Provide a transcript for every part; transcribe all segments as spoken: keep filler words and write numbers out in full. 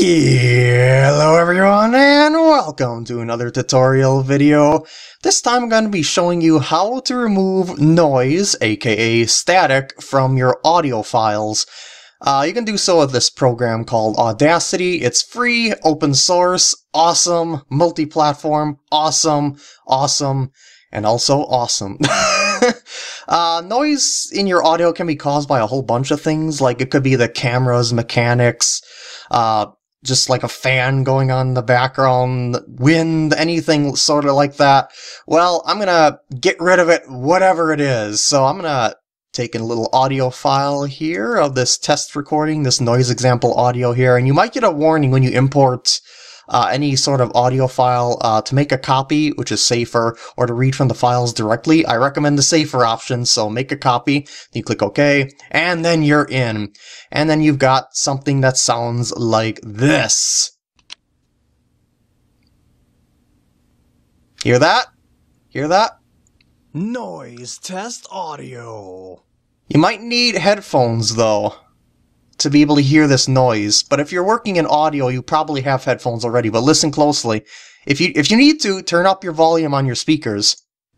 Hello everyone and welcome to another tutorial video. This time I'm going to be showing you how to remove noise, aka static, from your audio files. Uh, you can do so with this program called Audacity. It's free, open source, awesome, multi-platform, awesome, awesome, and also awesome. uh, noise in your audio can be caused by a whole bunch of things, like it could be the camera's mechanics, uh, just like a fan going on in the background, wind, anything sort of like that. Well, I'm gonna get rid of it, whatever it is. So I'm gonna take a little audio file here of this test recording, this noise example audio here, and you might get a warning when you import uh, any sort of audio file uh, to make a copy, which is safer, or to read from the files directly. I recommend the safer option, so make a copy, you click OK, and then you're in. And then you've got something that sounds like this. Hear that? Hear that? Noise test audio. You might need headphones though to be able to hear this noise, but if you're working in audio you probably have headphones already, but listen closely. If you if you need to, turn up your volume on your speakers.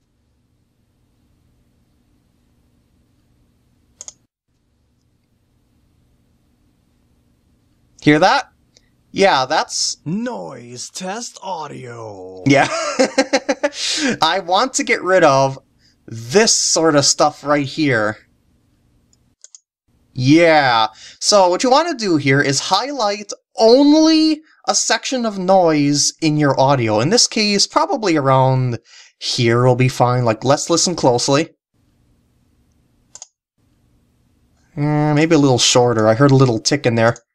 Hear that? Yeah, that's noise test audio. Yeah. I want to get rid of this sort of stuff right here. Yeah. So what you want to do here is highlight only a section of noise in your audio. In this case, probably around here will be fine. Like, let's listen closely. Eh, maybe a little shorter. I heard a little tick in there.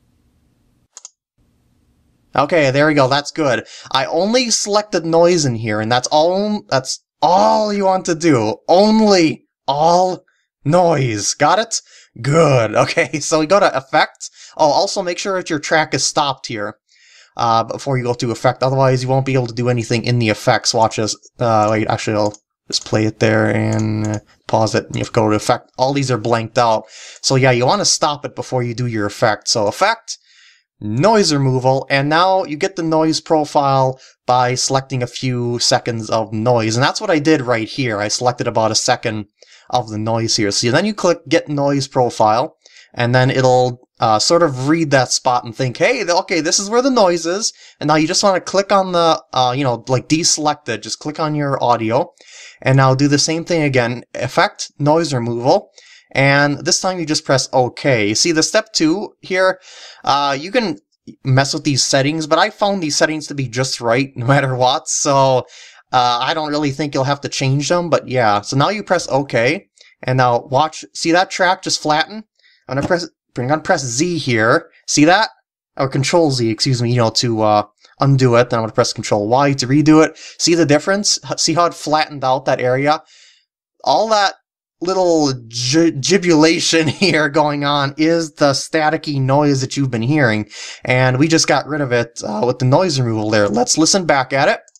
Okay, there we go. That's good. I only selected noise in here, and that's all. That's all you want to do. Only all noise. Got it? Good. Okay, so we go to Effect. Oh, also make sure that your track is stopped here uh, before you go to Effect. Otherwise, you won't be able to do anything in the effects. Watch this. Uh, wait, actually, I'll just play it there and uh, pause it. You have to go to Effect. All these are blanked out. So yeah, you want to stop it before you do your effect. So Effect. Noise removal, and now you get the noise profile by selecting a few seconds of noise, and that's what I did right here. I selected about a second of the noise here. So then you click Get Noise Profile, and then it'll uh, sort of read that spot and think, hey, okay, this is where the noise is, and now you just want to click on the, uh, you know, like deselect it, just click on your audio, and now do the same thing again, Effect, Noise Removal, and this time you just press OK. See, the step two here, uh, you can mess with these settings, but I found these settings to be just right no matter what, so uh, I don't really think you'll have to change them, but yeah. So now you press OK, and now watch, see that track just flatten? I'm gonna press, I'm gonna press Z here, see that? Or Control Z, excuse me, you know, to uh, undo it, then I'm gonna press Control Y to redo it. See the difference? See how it flattened out that area? All that little gibulation here going on is the staticky noise that you've been hearing, and we just got rid of it uh, with the noise removal there. Let's listen back at it.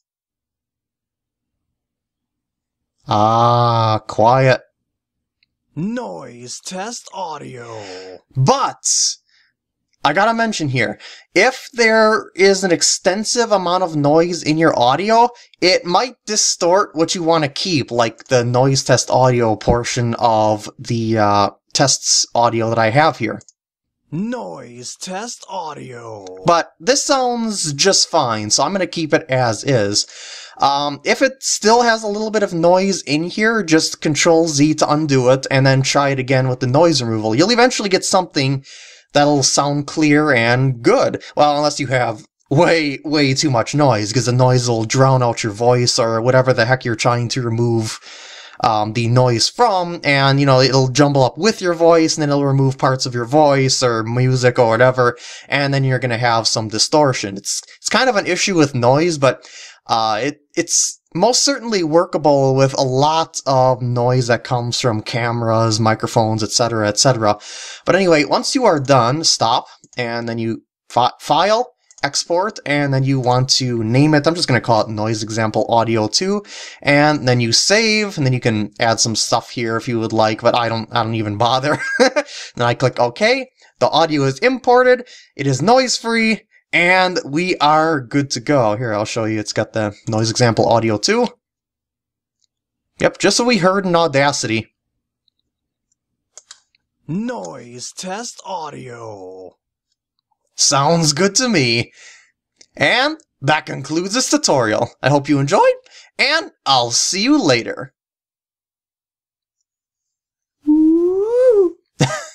Ah, quiet. Noise test audio. But I gotta mention here, if there is an extensive amount of noise in your audio, it might distort what you want to keep, like the noise test audio portion of the uh, tests audio that I have here. Noise test audio. But this sounds just fine, so I'm going to keep it as is. Um, if it still has a little bit of noise in here, just Control Z to undo it, and then try it again with the noise removal. You'll eventually get something that'll sound clear and good. Well, unless you have way, way too much noise, because the noise will drown out your voice or whatever the heck you're trying to remove um, the noise from, and, you know, it'll jumble up with your voice, and then it'll remove parts of your voice or music or whatever, and then you're going to have some distortion. It's it's kind of an issue with noise, but uh, it it's most certainly workable with a lot of noise that comes from cameras, microphones, et cetera, et cetera. But anyway, once you are done, stop, and then you fi File, export, and then you want to name it. I'm just going to call it noise example audio two, and then you save, and then you can add some stuff here if you would like, but I don't I don't even bother. Then I click OK. The audio is imported, it is noise free, and we are good to go. Here, I'll show you. It's got the noise example audio two. Yep, just so we heard in Audacity. Noise test audio. Sounds good to me. And that concludes this tutorial. I hope you enjoyed, and I'll see you later. Woo!